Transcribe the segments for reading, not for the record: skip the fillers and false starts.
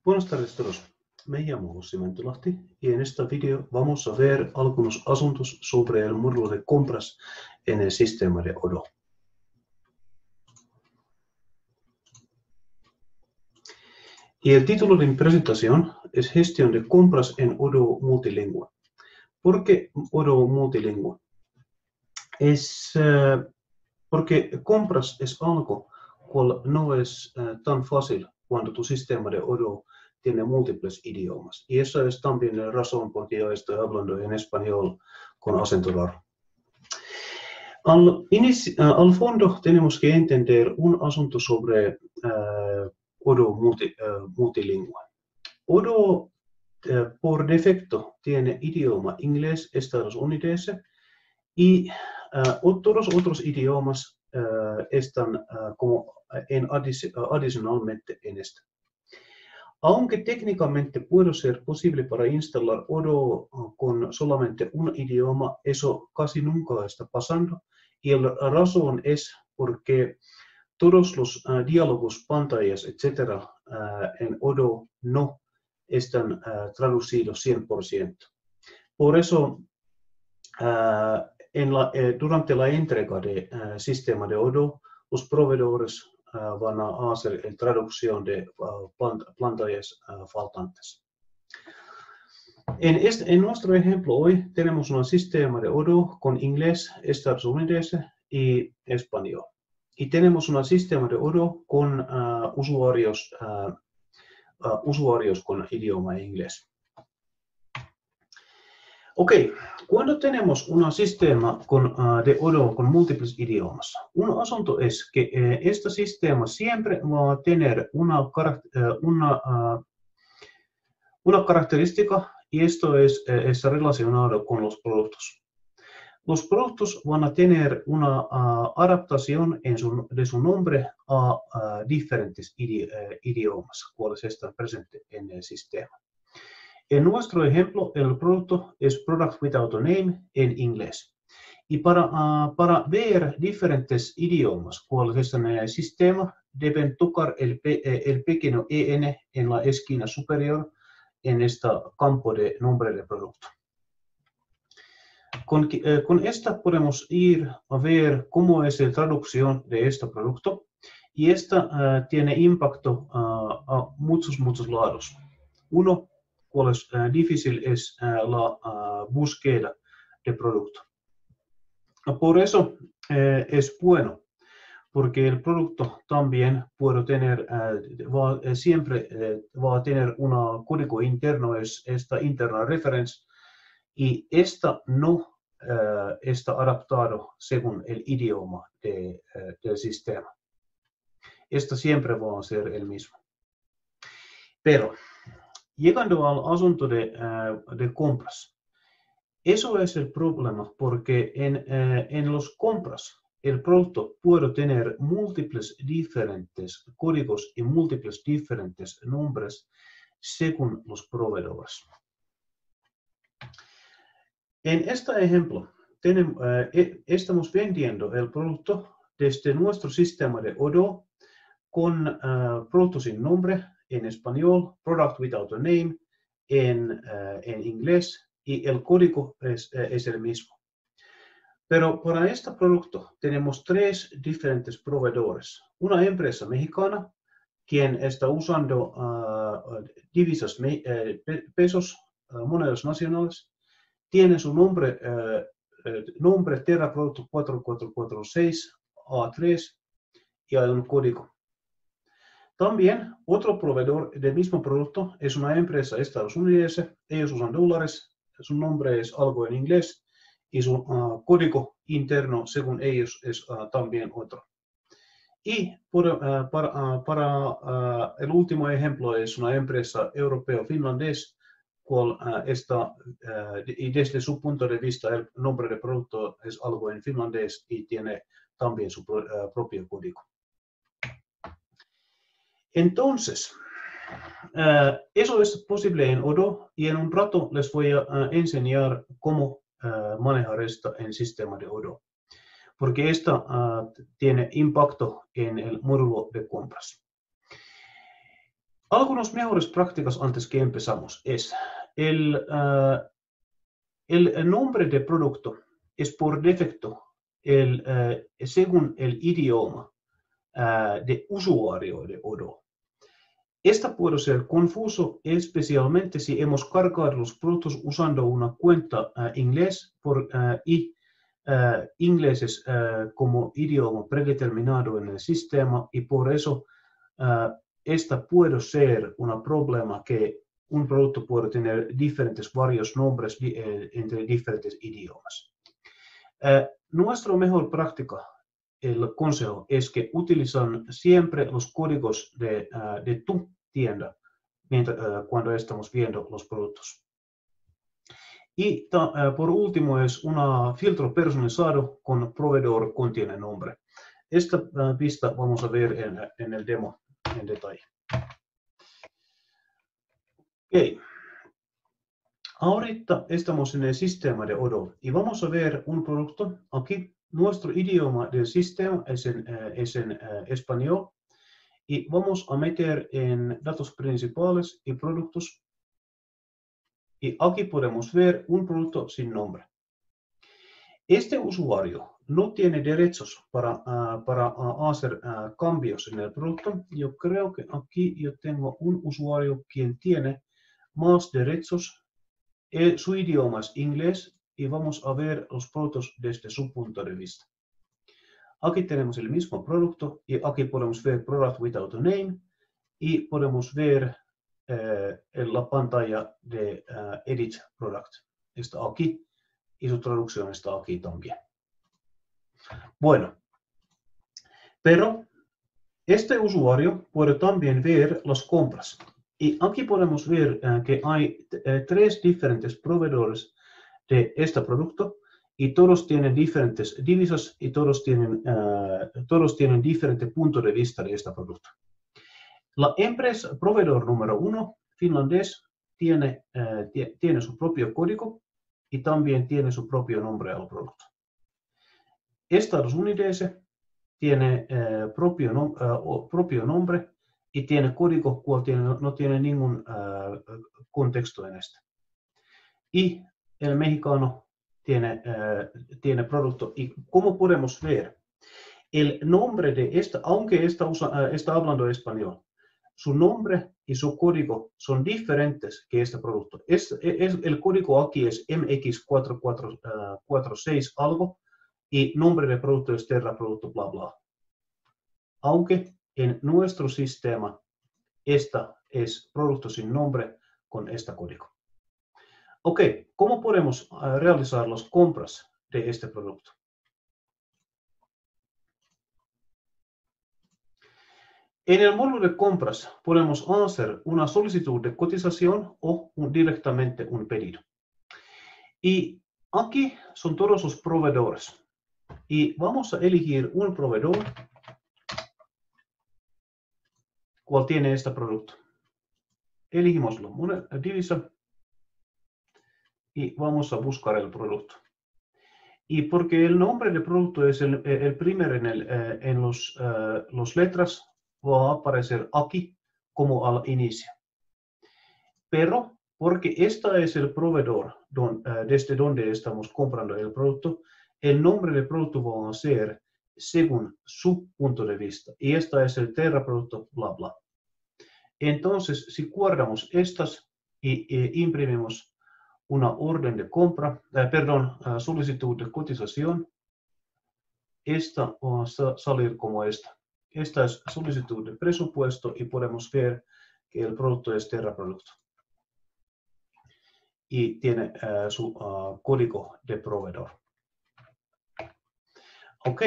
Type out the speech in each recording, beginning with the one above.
Buenas tardes todos, me llamo José Mantulahti y en esta video vamos a ver algunos asuntos sobre el módulo de compras en el sistema de Odoo. Y el título de mi presentación es Gestión de compras en Odoo multilingüe. ¿Por qué Odoo multilingüe? Porque compras es algo cual no es tan fácil cuando tu sistema de Odoo tiene múltiples idiomas. Y esa es también la razón por que yo estoy hablando en español con acento raro. Al fondo tenemos que entender un asunto sobre Odoo multilingüe. Odoo por defecto tiene idioma inglés estadounidense y todos los otros idiomas están como adicionalmente en este. Aunque técnicamente puede ser posible para instalar Odoo con solamente un idioma, eso casi nunca está pasando. Y la razón es porque todos los diálogos, pantallas, etc. En Odoo no están traducidos 100%. Por eso, durante la entrega de sistema de Odoo, los proveedores van a hacer la traducción de pantallas faltantes. En nuestro ejemplo hoy tenemos un sistema de Odoo con inglés estadounidense y español. Y tenemos un sistema de Odoo con usuarios con idioma inglés. Ok, cuando tenemos un sistema de Odoo con múltiples idiomas, un asunto es que este sistema siempre va a tener una característica y esto es relacionado con los productos. Los productos van a tener una adaptación de su nombre a diferentes idiomas, cuales están presentes en el sistema. En nuestro ejemplo, el producto es Product Without a Name en inglés. Y para ver diferentes idiomas cuáles están en el sistema, deben tocar el pequeño en la esquina superior en este campo de nombre de producto. Con esta podemos ir a ver cómo es la traducción de este producto. Y esta tiene impacto a muchos lados. Uno, cuál es difícil es la búsqueda de producto. Por eso es bueno, porque el producto también puede tener, siempre va a tener un código interno, es esta interna reference, y esta no está adaptado según el idioma del sistema. Esta siempre va a ser el mismo. Pero llegando al asunto de compras, eso es el problema porque en las compras el producto puede tener múltiples diferentes códigos y múltiples diferentes nombres según los proveedores. En este ejemplo estamos vendiendo el producto desde nuestro sistema de Odoo con productos sin nombre en español, Product Without a Name en inglés y el código es el mismo. Pero para este producto tenemos tres diferentes proveedores. Una empresa mexicana quien está usando divisas, pesos, monedas nacionales, tiene su nombre Terra Producto 4446 A3 y hay un código. También otro proveedor del mismo producto es una empresa estadounidense, ellos usan dólares, su nombre es algo en inglés y su código interno según ellos es también otro. Y para el último ejemplo es una empresa europeo-finlandés, cual está, y desde su punto de vista el nombre del producto es algo en finlandés y tiene también su propio código. Entonces, eso es posible en Odoo y en un rato les voy a enseñar cómo manejar esto en el sistema de Odoo, porque esto tiene impacto en el módulo de compras. Algunas mejores prácticas antes que empezamos es el nombre de producto es por defecto según el idioma de usuario de Odoo. Esta puede ser confuso, especialmente si hemos cargado los productos usando una cuenta inglés y inglés es como idioma predeterminado en el sistema y por eso esta puede ser un problema que un producto puede tener varios nombres entre diferentes idiomas. Nuestra mejor práctica, el consejo, es que utilizan siempre los códigos de tu tienda cuando estamos viendo los productos. Y por último es un filtro personalizado con proveedor contiene nombre. Esta pista vamos a ver en el demo en detalle. Okay. Ahorita estamos en el sistema de Odoo y vamos a ver un producto. Aquí nuestro idioma del sistema es en español y vamos a meter en datos principales y productos. Y aquí podemos ver un producto sin nombre. Este usuario no tiene derechos para hacer cambios en el producto. Yo creo que aquí yo tengo un usuario quien tiene más derechos. Su idioma es inglés y vamos a ver los productos desde su punto de vista. Aquí tenemos el mismo producto y aquí podemos ver Product Without a Name y podemos ver en la pantalla de Edit Product. Está aquí y su traducción está aquí también. Bueno, pero este usuario puede también ver las compras. Y aquí podemos ver que hay tres diferentes proveedores de este producto y todos tienen diferentes divisas y todos tienen diferente punto de vista de este producto. La empresa proveedor número 1, finlandés, tiene su propio código y también tiene su propio nombre al producto. Estadounidense tiene propio nombre y tiene código cual no tiene ningún contexto en este. Y el mexicano tiene producto. Y como podemos ver, el nombre de esta, aunque está hablando español, su nombre y su código son diferentes que este producto. El código aquí es MX4446 algo y nombre de producto es Terra Producto bla bla. Aunque en nuestro sistema esta es producto sin nombre con este código. Ok, ¿cómo podemos realizar las compras de este producto? En el módulo de compras podemos hacer una solicitud de cotización o directamente un pedido. Y aquí son todos los proveedores. Y vamos a elegir un proveedor cual tiene este producto. Elegimoslo, una divisa y vamos a buscar el producto. Y porque el nombre del producto es el primero en las letras, va a aparecer aquí como al inicio. Pero porque este es el proveedor desde donde estamos comprando el producto, el nombre del producto va a ser según su punto de vista. Y este es el Terra Producto, bla, bla. Entonces, si guardamos estas y imprimimos una orden de compra, solicitud de cotización, esta va a salir como esta. Esta es solicitud de presupuesto y podemos ver que el producto es Terra Producto. Y tiene su código de proveedor. Ok.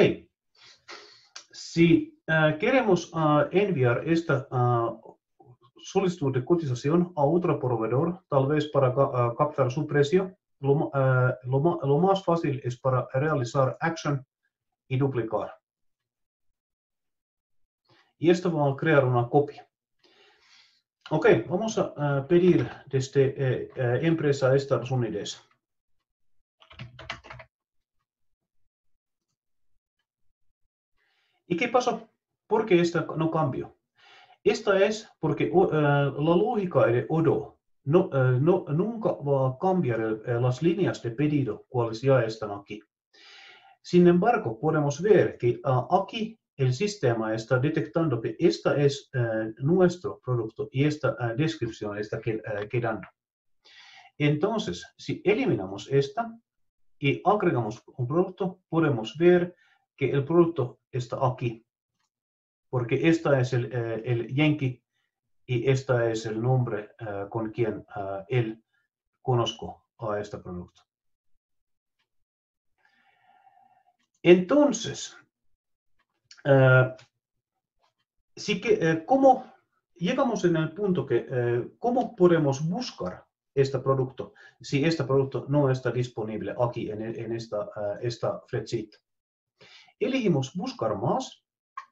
Si queremos enviar esta solicitud de cotización a otro proveedor, tal vez para captar su precio, lo más fácil es para realizar action y duplicar. Y esto va a crear una copia. Ok, vamos a pedir desde empresa Estados Unidos. ¿Y qué pasó? ¿Por qué esta no cambió? Esta es porque la lógica de Odoo nunca va a cambiar las líneas de pedido cuales ya están aquí. Sin embargo, podemos ver que aquí el sistema está detectando que esta es nuestro producto y esta descripción está quedando. Entonces, si eliminamos esta y agregamos un producto, podemos ver que el producto está aquí, porque esta es el Yankee y este es el nombre con quien él conozco a este producto. Entonces, ¿cómo llegamos en el punto que cómo podemos buscar este producto si este producto no está disponible aquí en esta spreadsheet? Elegimos buscar más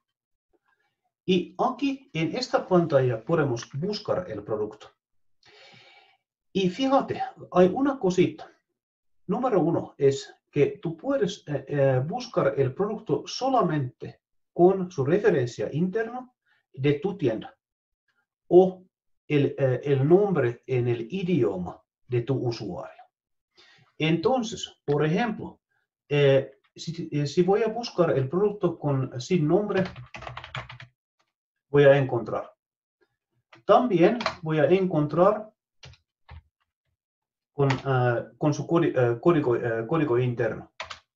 y aquí en esta pantalla podemos buscar el producto. Y fíjate, hay una cosita. Número uno es que tú puedes buscar el producto solamente con su referencia interna de tu tienda o el nombre en el idioma de tu usuario. Entonces, por ejemplo, si voy a buscar el producto sin nombre, voy a encontrar. También voy a encontrar con su código interno.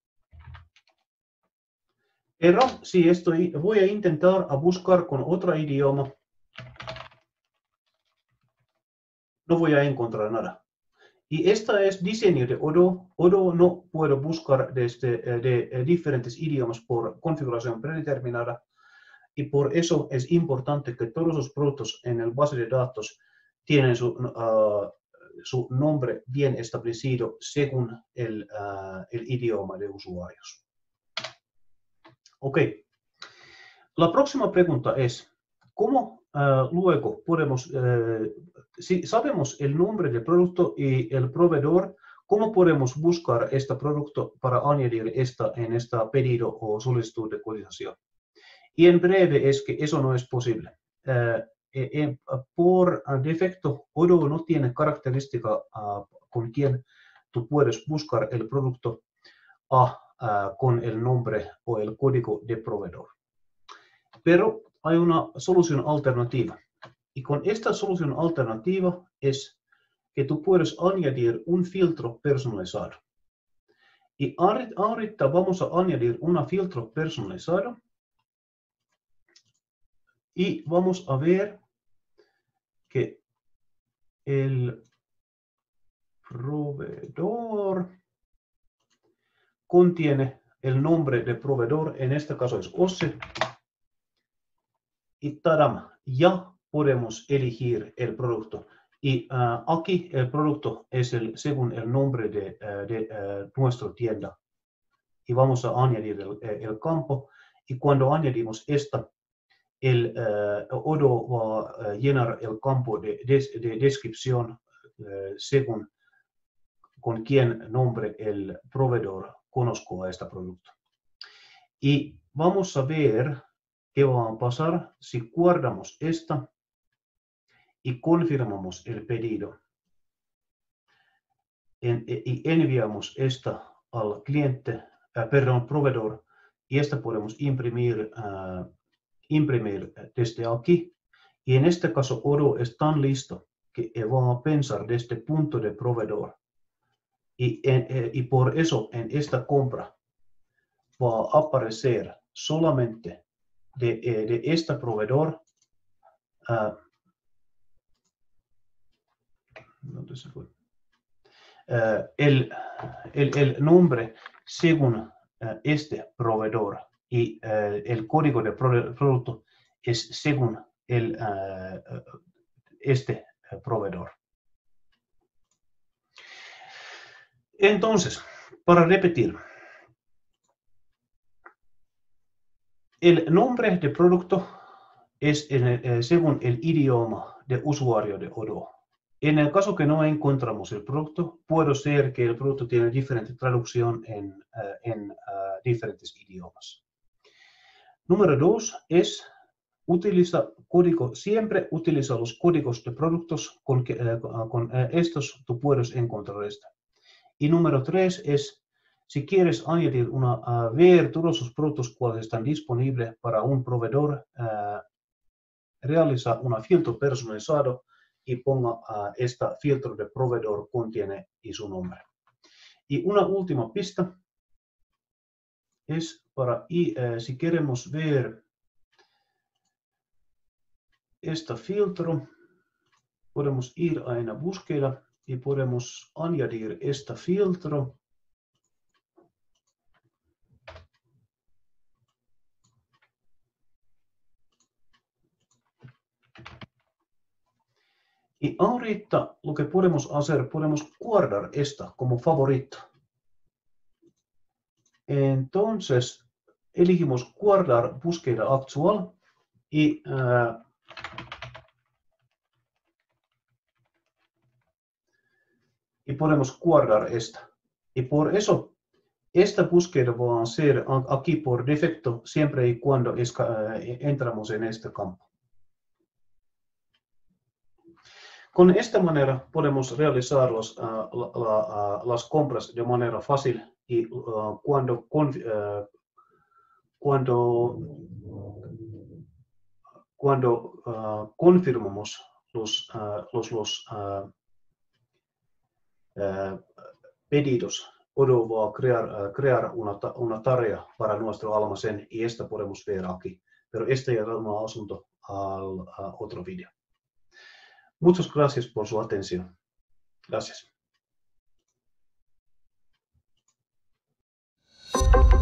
Pero si voy a intentar buscar con otro idioma, no voy a encontrar nada. Y esta es diseño de Odoo. Odoo no puedo buscar de diferentes idiomas por configuración predeterminada. Y por eso es importante que todos los productos en el base de datos tienen su nombre bien establecido según el idioma de usuarios. Ok. La próxima pregunta es, ¿cómo luego podemos, si sabemos el nombre del producto y el proveedor, cómo podemos buscar este producto para añadir en este pedido o solicitud de cotización? Y en breve es que eso no es posible. Por defecto, Odoo no tiene característica con quien tú puedes buscar el producto con el nombre o el código de proveedor. Pero hay una solución alternativa. Y con esta solución alternativa es que tú puedes añadir un filtro personalizado. Y ahorita vamos a añadir un filtro personalizado. Y vamos a ver que el proveedor contiene el nombre de proveedor, en este caso es OSE. Y ¡tadam! Ya podemos elegir el producto. Y aquí el producto es según el nombre de nuestra tienda. Y vamos a añadir el campo. Y cuando añadimos esta, Odoo va a llenar el campo de descripción según con quién nombre el proveedor conozco a este producto. Y vamos a ver qué va a pasar si guardamos esta y confirmamos el pedido. Y enviamos esta al cliente, proveedor, y esta podemos imprimir desde aquí. Y en este caso, Odoo es tan listo que va a pensar desde el punto de proveedor. Y por eso en esta compra va a aparecer solamente de este proveedor. ¿Dónde se fue? El nombre según este proveedor y el código de producto es según este proveedor. Entonces, para repetir, el nombre de producto es según el idioma de usuario de Odoo. En el caso que no encontramos el producto, puede ser que el producto tiene diferente traducción en diferentes idiomas. Número 2 es siempre utiliza los códigos de productos con estos tú puedes encontrar esto. Y número 3 es, si quieres añadir ver todos los productos cuales están disponibles para un proveedor, realiza un filtro personalizado y ponga este filtro de proveedor contiene y su nombre. Y una última pista es para, si queremos ver este filtro, podemos ir a una búsqueda y podemos añadir este filtro. Y ahorita lo que podemos hacer, podemos guardar esta como favorito. Entonces, elegimos guardar búsqueda actual y podemos guardar esta. Y por eso, esta búsqueda va a ser aquí por defecto siempre y cuando entramos en este campo. Con esta manera podemos realizar las compras de manera fácil y cuando confirmamos los pedidos, podemos crear una tarea para nuestro almacén y esta podemos ver aquí. Pero este es un asunto al otro vídeo. Muchas gracias por su atención. Gracias.